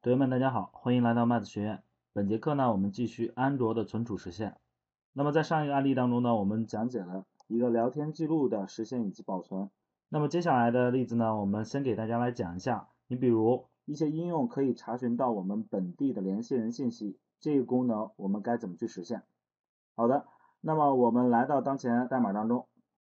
同学们，大家好，欢迎来到麦子学院。本节课呢，我们继续安卓的存储实现。那么在上一个案例当中呢，我们讲解了一个聊天记录的实现以及保存。那么接下来的例子呢，我们先给大家来讲一下。你比如一些应用可以查询到我们本地的联系人信息，这个功能我们该怎么去实现？好的，那么我们来到当前代码当中。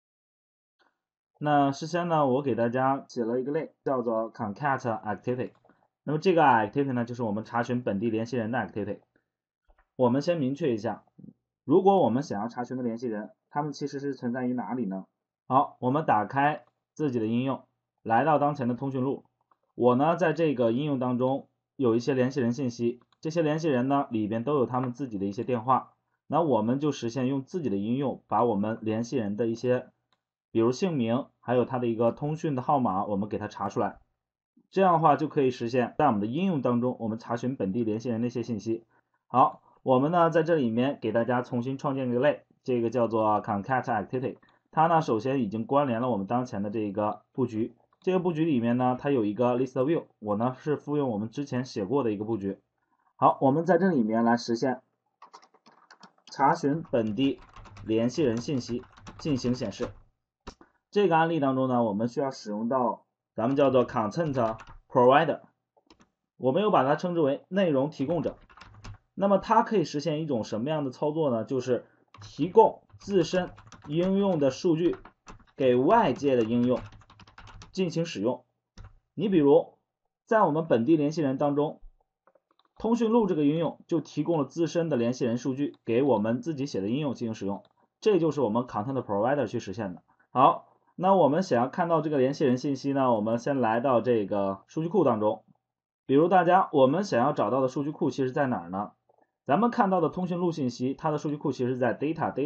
那事先呢，我给大家写了一个类，叫做 concat activity。那么这个 activity 呢，就是我们查询本地联系人的 activity。我们先明确一下，如果我们想要查询的联系人，他们其实是存在于哪里呢？好，我们打开自己的应用，来到当前的通讯录。我呢，在这个应用当中有一些联系人信息，这些联系人呢里边都有他们自己的一些电话。那我们就实现用自己的应用把我们联系人的一些，比如姓名，还有他的一个通讯的号码，我们给他查出来。这样的话就可以实现在我们的应用当中，我们查询本地联系人的一些信息。好，我们呢在这里面给大家重新创建一个类，这个叫做 concat activity。它呢首先已经关联了我们当前的这个布局，这个布局里面呢它有一个 list view， 我呢是复用我们之前写过的一个布局。好，我们在这里面来实现查询本地联系人信息进行显示。这个案例当中呢，我们需要使用到咱们叫做 content provider， 我们又把它称之为内容提供者。那么它可以实现一种什么样的操作呢？就是提供自身应用的数据给外界的应用进行使用。你比如在我们本地联系人当中，通讯录这个应用就提供了自身的联系人数据给我们自己写的应用进行使用，这就是我们 content provider 去实现的。好，那我们想要看到这个联系人信息呢，我们先来到这个数据库当中。比如我们想要找到的数据库其实在哪儿呢？咱们看到的通讯录信息，它的数据库其实在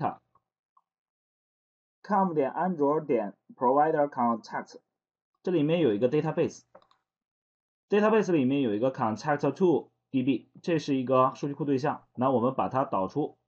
data com 点安卓点 provider contact， 这里面有一个 database 里面有一个 contact2 db， 这是一个数据库对象。那我们把它导出。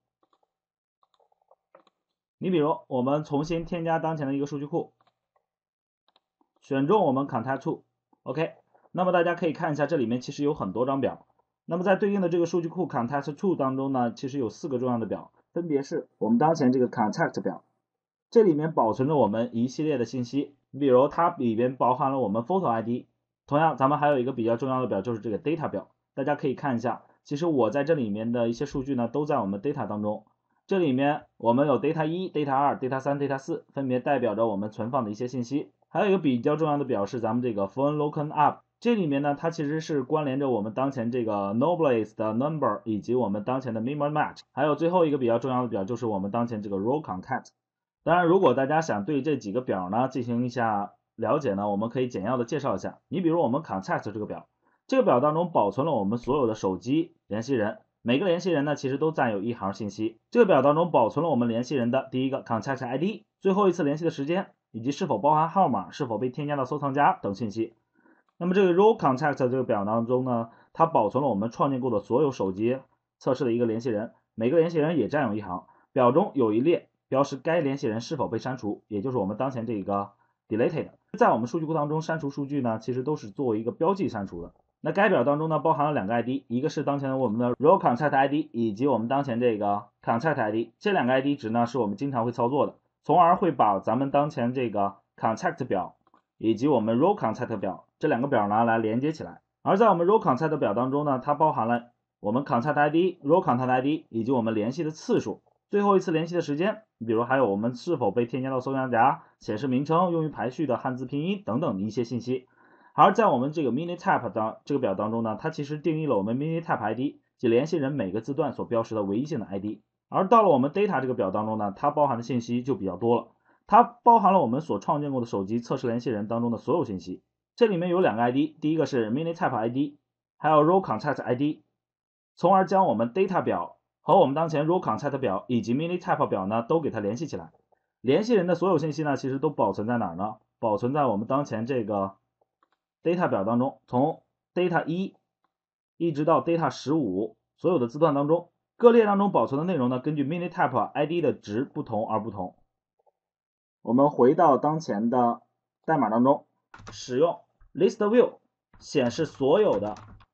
你比如我们重新添加当前的一个数据库，选中我们 contact2， OK。那么大家可以看一下，这里面其实有很多张表。那么在对应的这个数据库 contact2 当中呢，其实有4个重要的表，分别是我们当前这个 contact 表，这里面保存着我们一系列的信息，比如它里边包含了我们 photo ID。同样，咱们还有一个比较重要的表，就是这个 data 表。大家可以看一下，其实我在这里面的一些数据呢，都在我们 data 当中。这里面我们有 data 1、data 2、data 3、data 4，分别代表着我们存放的一些信息。还有一个比较重要的表是咱们这个 phone lookup， 这里面呢，它其实是关联着我们当前这个 noblest 的 number 以及我们当前的 memory match。还有最后一个比较重要的表就是我们当前这个 row concat。当然，如果大家想对这几个表呢进行一下了解呢，我们可以简要的介绍一下。你比如我们 contact 这个表，这个表当中保存了我们所有的手机联系人，每个联系人呢其实都占有一行信息。这个表当中保存了我们联系人的第一个 contact ID， 最后一次联系的时间，以及是否包含号码，是否被添加到收藏夹等信息。那么这个 row contact 这个表当中呢，它保存了我们创建过的所有手机测试的一个联系人，每个联系人也占有一行，表中有一列标识该联系人是否被删除，也就是我们当前这个 deleted。在我们数据库当中删除数据呢，其实都是作为一个标记删除的。那该表当中呢，包含了2个 ID， 一个是当前的我们的 row contact ID， 以及我们当前这个 contact ID。这2个 ID 值呢，是我们经常会操作的，从而会把咱们当前这个 contact 表以及我们 row contact 表这2个表呢来连接起来。而在我们 row contact 表当中呢，它包含了我们 contact ID、row contact ID 以及我们联系的次数，最后一次联系的时间，比如还有我们是否被添加到收藏夹、显示名称、用于排序的汉字拼音等等的一些信息。而在我们这个 minitype 这个表当中呢，它其实定义了我们 minitype ID， 即联系人每个字段所标识的唯一性的 ID。而到了我们 data 这个表当中呢，它包含的信息就比较多了，它包含了我们所创建过的手机测试联系人当中的所有信息。这里面有2个 ID， 第一个是 minitype ID， 还有 row contact ID， 从而将我们 data 表和我们当前 row contact 表以及 minitype 表呢都给它联系起来。联系人的所有信息呢，其实都保存在哪儿呢？保存在我们当前这个 data 表当中，从 data 1一直到 data 15所有的字段当中，各列当中保存的内容呢，根据 minitype ID 的值不同而不同。我们回到当前的代码当中，使用 list view 显示所有的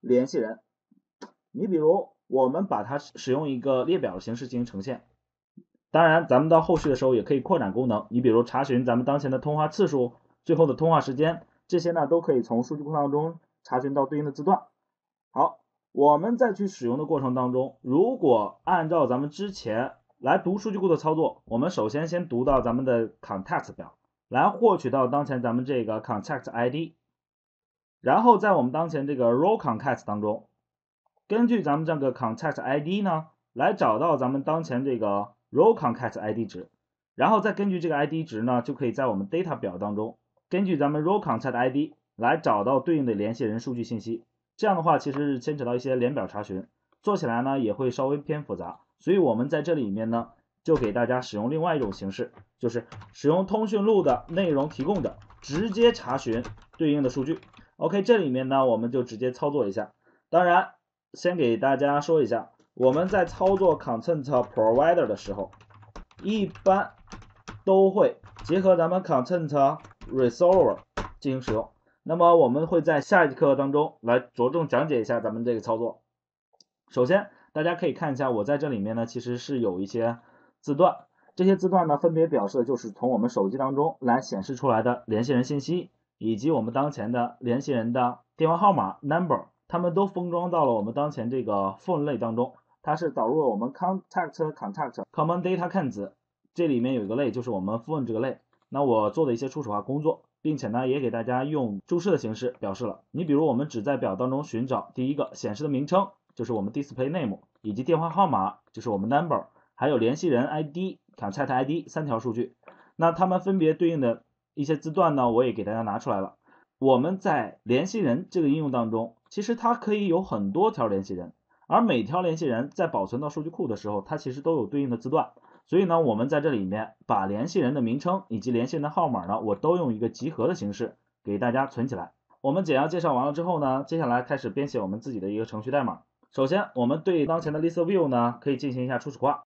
联系人。你比如我们把它使用一个列表的形式进行呈现，当然咱们到后续的时候也可以扩展功能，你比如查询咱们当前的通话次数、最后的通话时间，这些呢都可以从数据库当中查询到对应的字段。好，我们在去使用的过程当中，如果按照咱们之前来读数据库的操作，我们首先先读到咱们的 context 表，来获取到当前咱们这个 context ID， 然后在我们当前这个 row context 当中，根据咱们这个 context ID 呢，来找到咱们当前这个 row context ID 值，然后再根据这个 ID 值呢，就可以在我们 data 表当中，根据咱们 row context ID 来找到对应的联系人数据信息。这样的话其实是牵扯到一些联表查询，做起来呢也会稍微偏复杂，所以我们在这里面呢就给大家使用另外一种形式，就是使用通讯录的内容提供者直接查询对应的数据。 OK， 这里面呢我们就直接操作一下。当然先给大家说一下，我们在操作 content provider 的时候，一般都会结合咱们 content resolver 进行使用。那么我们会在下一课当中来着重讲解一下咱们这个操作。首先大家可以看一下，我在这里面呢其实是有一些字段，这些字段呢分别表示的就是从我们手机当中来显示出来的联系人信息，以及我们当前的联系人的电话号码 number， 它们都封装到了我们当前这个 phone 类当中，它是导入了我们 contact common data cans 这里面有一个类就是我们 phone 这个类。那我做的一些初始化工作，并且呢也给大家用注释的形式表示了。你比如我们只在表当中寻找第一个显示的名称，就是我们 display name， 以及电话号码，就是我们 number， 还有联系人 ID contact ID 3条数据。那它们分别对应的一些字段呢我也给大家拿出来了。我们在联系人这个应用当中，其实它可以有很多条联系人，而每条联系人在保存到数据库的时候，它其实都有对应的字段。所以呢我们在这里面把联系人的名称以及联系人的号码呢，我都用一个集合的形式给大家存起来。我们简要介绍完了之后呢，接下来开始编写我们自己的一个程序代码。首先我们对当前的 list view 呢可以进行一下初始化。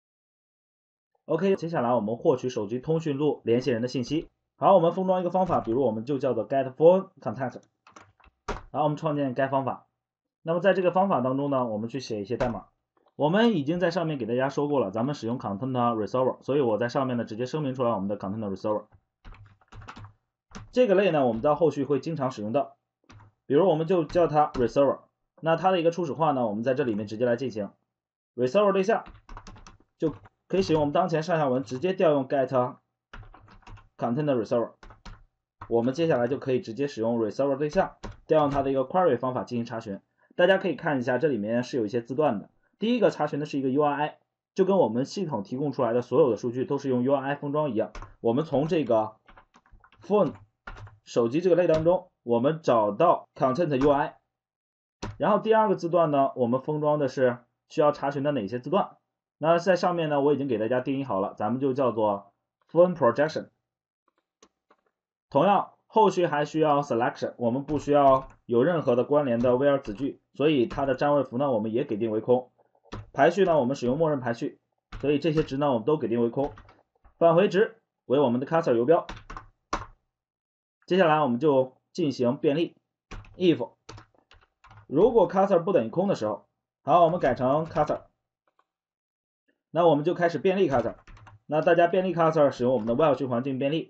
OK， 接下来我们获取手机通讯录联系人的信息。好，我们封装一个方法，比如我们就叫做 get phone contact， 然后我们创建该方法。那么在这个方法当中呢，我们去写一些代码。我们已经在上面给大家说过了，咱们使用 content resolver， 所以我在上面呢直接声明出来我们的 content resolver 这个类呢，我们在后续会经常使用到，比如我们就叫它 resolver。 那它的一个初始化呢，我们在这里面直接来进行 resolver 对象，就可以使用我们当前上下文直接调用 get content resolver。 我们接下来就可以直接使用 resolver 对象调用它的一个 query 方法进行查询。大家可以看一下，这里面是有一些字段的。第一个查询的是一个 URI， 就跟我们系统提供出来的所有的数据都是用 URI 封装一样。我们从这个 phone 手机这个类当中，我们找到 content URI， 然后第二个字段呢，我们封装的是需要查询的哪些字段。那在上面呢，我已经给大家定义好了，咱们就叫做 phone projection。 同样后续还需要 selection， 我们不需要有任何的关联的 where 子句，所以它的占位符呢我们也给定为空。排序呢我们使用默认排序，所以这些值呢我们都给定为空。返回值为我们的 cursor 游标。接下来我们就进行便利 if 如果 cursor 不等于空的时候，好，我们改成 cursor， 那我们就开始便利 cursor。 那大家便利 cursor 使用我们的 while 循环进行便利，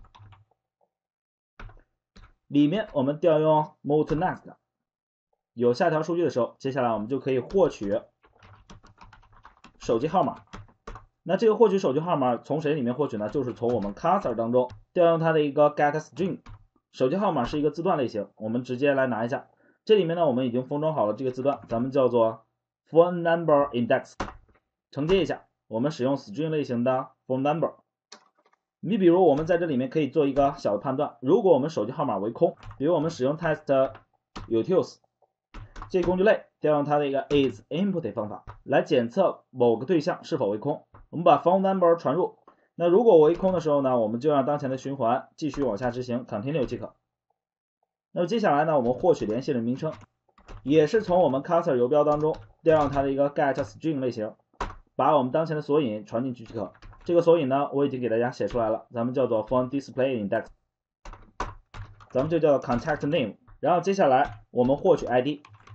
里面我们调用 move to next， 有下条数据的时候，接下来我们就可以获取手机号码。那这个获取手机号码从谁里面获取呢？就是从我们 cursor 当中调用它的一个 get string。 手机号码是一个字段类型，我们直接来拿一下。这里面呢我们已经封装好了这个字段，咱们叫做 phone number index， 承接一下，我们使用 string 类型的 phone number。 你比如我们在这里面可以做一个小的判断，如果我们手机号码为空，比如我们使用 test utils 这个工具类调用它的一个 is input 方法来检测某个对象是否为空。我们把 phone number 传入，那如果为空的时候呢，我们就让当前的循环继续往下执行 continue 即可。那么接下来呢，我们获取联系人名称，也是从我们 cursor 游标当中调用它的一个 get string 类型，把我们当前的索引传进去即可。这个索引呢我已经给大家写出来了，咱们叫做 phone display index， 咱们就叫做 contact name。然后接下来我们获取 ID，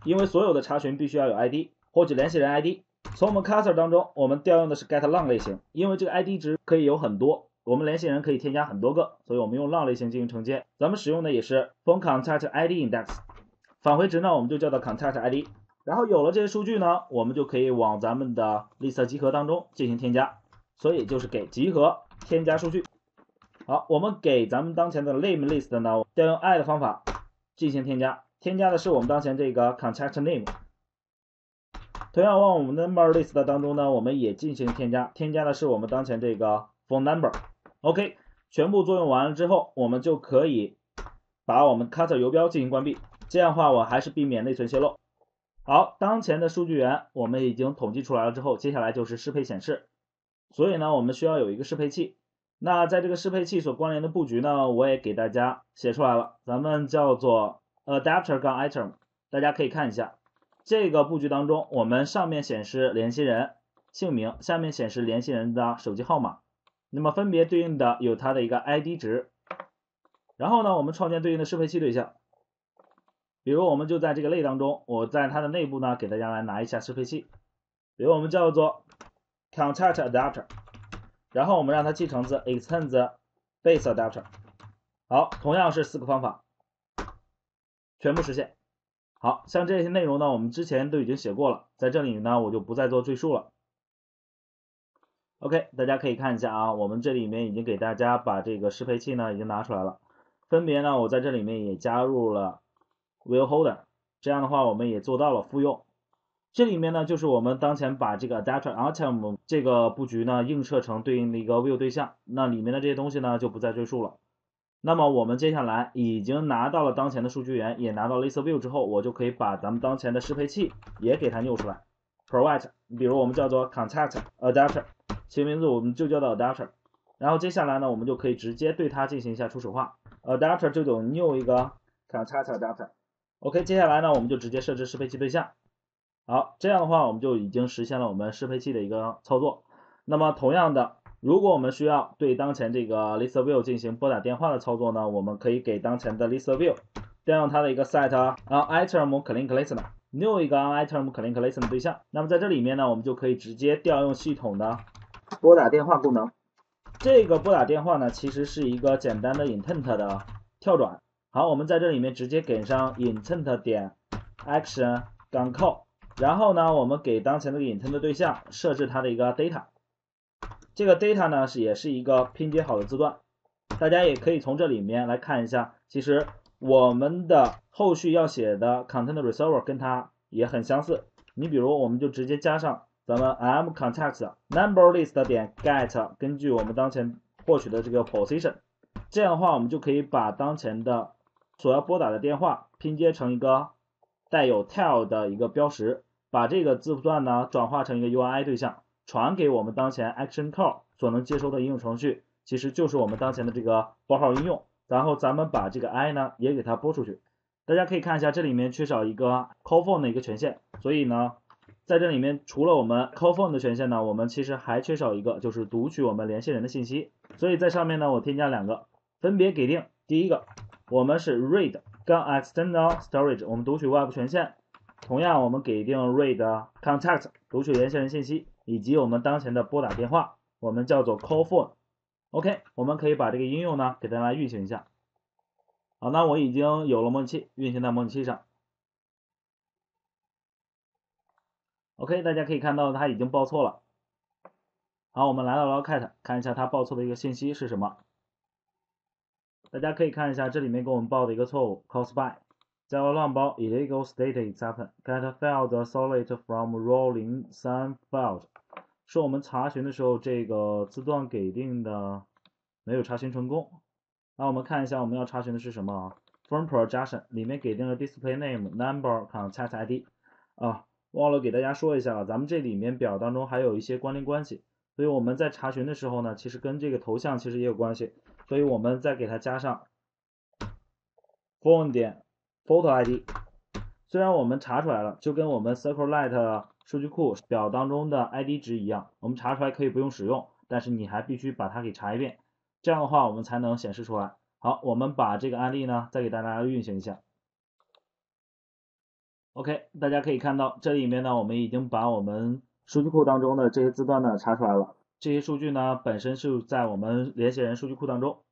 因为所有的查询必须要有 ID， 获取联系人 ID。从我们 cursor 当中，我们调用的是 getLong 类型，因为这个 ID 值可以有很多，我们联系人可以添加很多个，所以我们用 long 类型进行承接。咱们使用的也是 phone_contact_id index， 返回值呢我们就叫做 contact ID。然后有了这些数据呢，我们就可以往咱们的 list 集合当中进行添加，所以就是给集合添加数据。好，我们给咱们当前的 name list 呢，调用 i 的方法进行添加，添加的是我们当前这个 contact name。同样往我们的 number list 当中呢，我们也进行添加，添加的是我们当前这个 phone number。OK， 全部作用完了之后，我们就可以把我们 cursor 游标进行关闭，这样的话我还是避免内存泄露。好，当前的数据源我们已经统计出来了之后，接下来就是适配显示。所以呢，我们需要有一个适配器。那在这个适配器所关联的布局呢，我也给大家写出来了，咱们叫做 adapter-item， 大家可以看一下。这个布局当中，我们上面显示联系人姓名，下面显示联系人的手机号码，那么分别对应的有它的一个 ID 值。然后呢，我们创建对应的适配器对象，比如我们就在这个类当中，我在它的内部呢，给大家来拿一下适配器，比如我们叫做 contact adapter， 然后我们让它继承自 extends base adapter。 好，同样是4个方法全部实现。好，像这些内容呢，我们之前都已经写过了，在这里呢我就不再做赘述了。OK， 大家可以看一下啊，我们这里面已经给大家把这个适配器呢已经拿出来了，分别呢我在这里面也加入了 will holder， 这样的话我们也做到了复用。这里面呢就是我们当前把这个 adapter-item 这个布局呢映射成对应的一个 view 对象，那里面的这些东西呢就不再赘述了。那么我们接下来已经拿到了当前的数据源，也拿到了 list view 之后，我就可以把咱们当前的适配器也给它扭出来 provide， 比如我们叫做 contact adapter， 其名字我们就叫做 adapter。 然后接下来呢我们就可以直接对它进行一下初始化， adapter 这种 new 一个 contact adapter。 OK， 接下来呢我们就直接设置适配器对象。好，这样的话我们就已经实现了我们适配器的一个操作。那么同样的，如果我们需要对当前这个 list view 进行拨打电话的操作呢，我们可以给当前的 list view 调用它的一个 set item click listener new 一个 item click listener 对象。那么在这里面呢，我们就可以直接调用系统的拨打电话功能。这个拨打电话呢，其实是一个简单的 intent 的跳转。好，我们在这里面直接给上 intent 点 action 杠 call， 然后呢，我们给当前的 intent 对象设置它的一个 data。这个 data 呢也是一个拼接好的字段，大家也可以从这里面来看一下，其实我们的后续要写的 content resolver 跟它也很相似。你比如我们就直接加上咱们 mcontact number list 点 get， 根据我们当前获取的这个 position， 这样的话我们就可以把当前的所要拨打的电话拼接成一个带有 tail 的一个标识，把这个字段呢转化成一个 URI 对象，传给我们当前 action call 所能接收的应用程序，其实就是我们当前的这个拨号应用。然后咱们把这个 I 呢也给它拨出去。大家可以看一下，这里面缺少一个 call phone 的一个权限，所以呢，在这里面除了我们 call phone 的权限呢，我们其实还缺少一个，就是读取我们联系人的信息。所以在上面呢，我添加2个，分别给定。第一个，我们是 read 杠 external storage， 我们读取外部权限。同样，我们给定 read contact 读取联系人信息，以及我们当前的拨打电话，我们叫做 call phone。OK， 我们可以把这个应用呢给大家运行一下。好，那我已经有了模拟器，运行在模拟器上。OK， 大家可以看到它已经报错了。好，我们来到 logcat 看一下它报错的一个信息是什么。大家可以看一下这里面给我们报的一个错误 call spy。Java 乱包 illegal state exception get failed select from rolling some files， 是我们查询的时候这个字段给定的没有查询成功。那我们看一下我们要查询的是什么 from projection 里面给定了 display name number contact ID 忘了给大家说一下了，咱们这里面表当中还有一些关联关系，所以我们在查询的时候呢，其实跟这个头像其实也有关系，所以我们再给它加上 phone 点photo ID， 虽然我们查出来了，就跟我们 SQLite 数据库表当中的 ID 值一样，我们查出来可以不用使用，但是你还必须把它给查一遍，这样的话我们才能显示出来。好，我们把这个案例呢再给大家运行一下。 OK， 大家可以看到这里面呢，我们已经把我们数据库当中的这些字段呢查出来了。这些数据呢本身是在我们联系人数据库当中，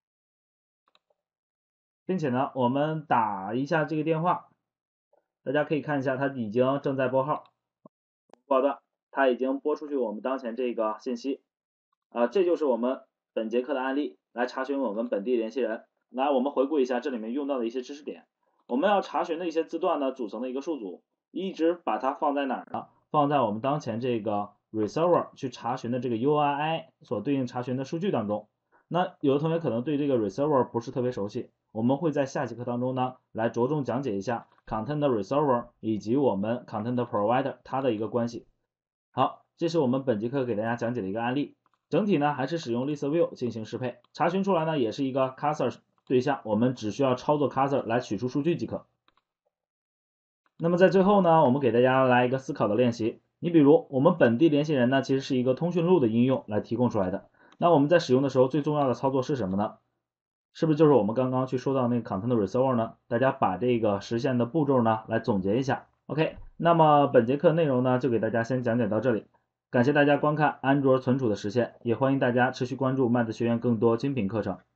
并且呢我们打一下这个电话，大家可以看一下它已经正在拨号，报段它已经拨出去我们当前这个信息。这就是我们本节课的案例，来查询我们本地联系人。来，我们回顾一下这里面用到的一些知识点。我们要查询的一些字段呢组成的一个数组，一直把它放在哪儿呢？放在我们当前这个 reserver 去查询的这个 URI 所对应查询的数据当中。那有的同学可能对这个 reserver 不是特别熟悉，我们会在下节课当中呢来着重讲解一下 content reserver 以及我们 content provider 它的一个关系。好，这是我们本节课给大家讲解的一个案例。整体呢还是使用 list view 进行适配，查询出来呢也是一个 cursor 对象，我们只需要操作 cursor 来取出数据即可。那么在最后呢，我们给大家来一个思考的练习。你比如我们本地联系人呢，其实是一个通讯录的应用来提供出来的。那我们在使用的时候，最重要的操作是什么呢？是不是就是我们刚刚去说到那个 content reserver 呢？大家把这个实现的步骤呢来总结一下。OK， 那么本节课内容呢就给大家先讲解到这里。感谢大家观看安卓存储的实现，也欢迎大家持续关注麦子学院更多精品课程。